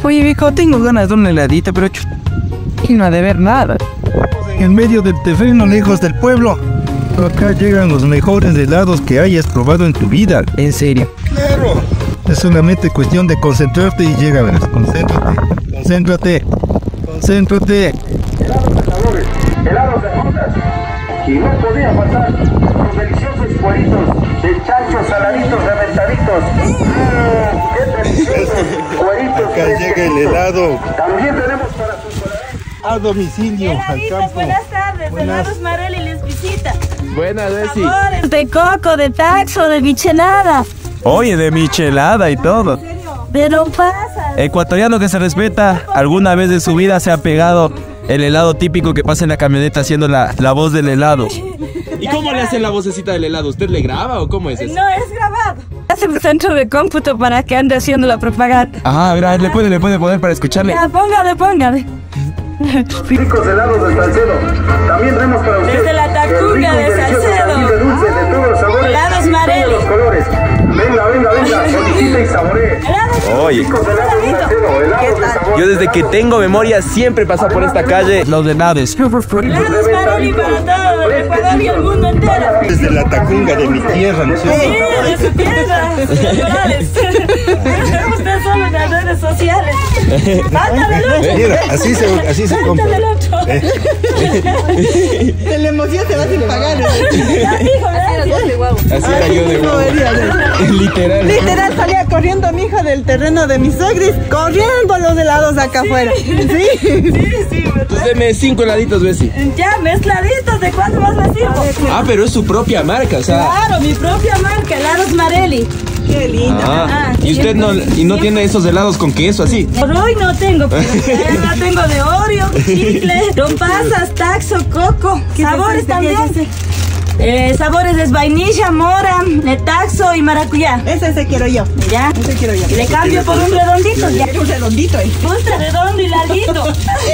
Oye, viejo, tengo ganas de un heladito, pero no ha de ver nada. En medio del terreno, lejos del pueblo. Acá llegan los mejores helados que hayas probado en tu vida. ¿En serio? ¡Claro! Es solamente cuestión de concentrarte y llega, verás. Concéntrate, concéntrate, concéntrate. Helados de sabores, helados de frutas. Y no podía faltar los deliciosos cueritos de chancho saladitos reventaditos. ¡Qué deliciosos cueritos! Acá llega el helado. También tenemos para sus colegas A domicilio, al Heladitos, campo. buenas tardes. Helados Marelli les visita. Buenas, Bessie. Sabores de coco, de taxo, de michelada. Oye, de michelada y todo. De rompasas. Ecuatoriano que se respeta, alguna vez de su vida se ha pegado el helado típico que pasa en la camioneta haciendo la voz del helado. ¿Y cómo le hacen la vocecita del helado? ¿Usted le graba o cómo es eso? No es grabado. Hace un centro de cómputo para que ande haciendo la propaganda. Ah, mira, le puede poner para escucharle. Ya, póngale. ricos helados de Salcedo. También tenemos para usted Desde la Tacunga el rico de y delicioso Salcedo. caldito dulce de todos los sabores. Helados y Marelli. todos los colores. Venga, solicite y saboree. Oye, Ricos helados de Salcedo, helados de sabor. Yo desde que tengo memoria siempre paso por esta calle. los helados. Helados Marelli para todo el Ecuador y el mundo entero. Desde la Tacunga de mi tierra, ¿no es Sí, cierto? de su tierra, naturales. Ustedes son en las redes sociales. Mándale el otro. Mira, así se compra. Mándale el otro. De la emoción te vas sin pagar. Ya, hijo, gracias. Así era yo de Literal. Literal salía corriendo mi hija del terreno de mis suegris, corriendo los helados acá afuera. Sí. Sí, Pues deme 5 heladitos, Bessie. ya mezcladitos, ¿de cuánto más les sirvo? Ah, pero es su propia marca, o sea. Claro, mi propia marca, helados Marelli. Qué linda. Ah, y usted no tiene esos helados con queso así. Por hoy no tengo, pero ya tengo de Oreo, chicle, rompasas, taxo, coco, sabores también. Sabores es vainilla, mora, taxo y maracuyá. Ese quiero yo. ¿Ya? Ese quiero yo. Le cambio por un redondito, ya. Quiero un redondito ahí. Gusta redondo y larguito.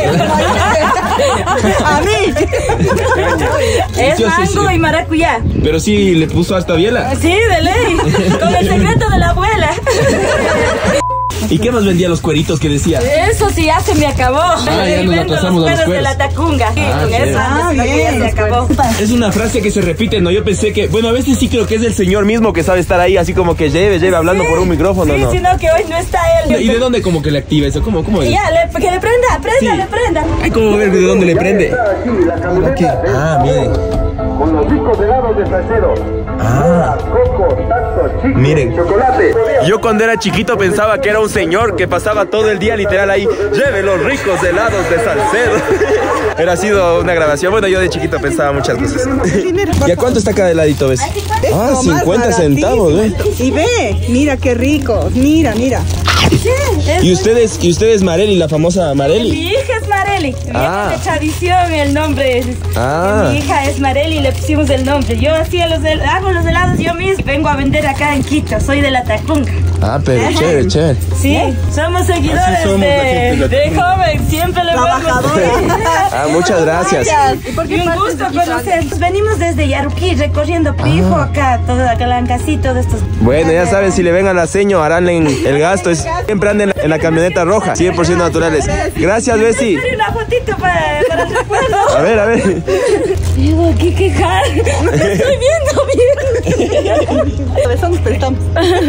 A mí. Es mango y maracuyá. Pero sí le puso hasta biela. Sí, de ley. Con el secreto de la abuela. ¿Y qué más vendía los cueritos que decía? Eso sí, ya se me acabó. Ya nos Vendo atrasamos los a los cueros de la Tacunga. Sí, con eso ya se acabó. Es una frase que se repite, ¿no? Yo pensé que, bueno, a veces sí creo que es el señor mismo que sabe estar ahí, así como que lleve hablando por un micrófono, Sí, ¿no? sino que hoy no está él. ¿Y de dónde como que le activa eso? ¿Cómo es? Ya, que le prenda, le prenda. Hay como ver de dónde le prende. Está aquí la camioneta Ah, miren. con los ricos helados de Salcedo. Coco, taxo, chicle, Miren. chocolate. Yo cuando era chiquito pensaba que era un señor que pasaba todo el día literal ahí. Lleve los ricos helados de Salcedo. Pero ha sido una grabación. Bueno, yo de chiquito pensaba muchas cosas. ¿Y a cuánto está cada heladito, ves? Ah, Esto más 50 centavos, ¿eh? Y ve, mira qué rico. Mira. ¿Y ustedes Marelli, la famosa Marelli? Mi hija es Marelli. Ah. Viene de tradición el nombre. Ah. Mi hija es Marelli y le pusimos el nombre. Yo hago los helados yo mismo. Vengo a vender acá en Quito. Soy de la Tacunga. Ah, pero chévere. Sí, somos seguidores Así somos la gente de la de joven. Siempre le vamos. Ah, muchas gracias. Y un gusto conocer. Venimos desde Yaruquí recorriendo Pijo acá, todo Calancasí, de estos. Bueno, ya saben, si le ven a la seño, harán el gasto. Siempre anden en la camioneta roja, 100% naturales. Gracias, Bessie. Haré una fotito para el recuerdo. A ver. Digo, ¿qué quejar? Me estoy viendo bien. Besamos, prestamos.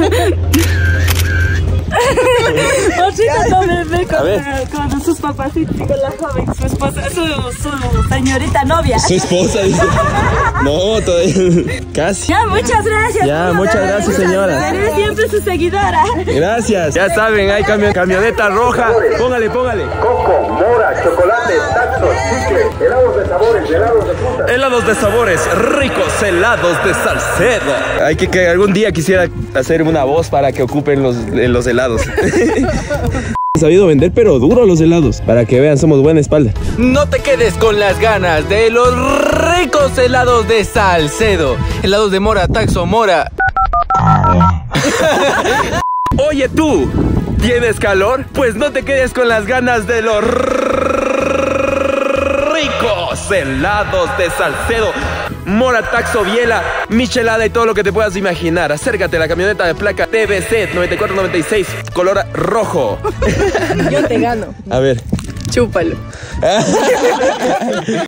Osita no me A ver. con sus papacitos, con la joven, su esposa, su señorita novia. Su esposa dice. No, todavía. Casi. Ya, muchas gracias. Ya, muchas gracias, señora. Seré siempre su seguidora. Gracias. Ya saben, hay camioneta roja. Póngale. Coco, mora, chocolate, taxo, chicle, helados de sabores, helados de frutas. Helados de sabores, ricos helados de Salcedo. Hay que algún día quisiera hacer una voz para que ocupen los helados. He sabido vender, pero duro los helados. Para que vean, somos buena espalda. No te quedes con las ganas de los ricos helados de Salcedo. Helados de mora, taxo, mora. Oye tú, ¿tienes calor? Pues no te quedes con las ganas de los ricos helados de Salcedo. mora, taxo, biela, michelada y todo lo que te puedas imaginar. Acércate a la camioneta de placa TBC 9496, color rojo. Yo te gano. A ver. Chúpalo.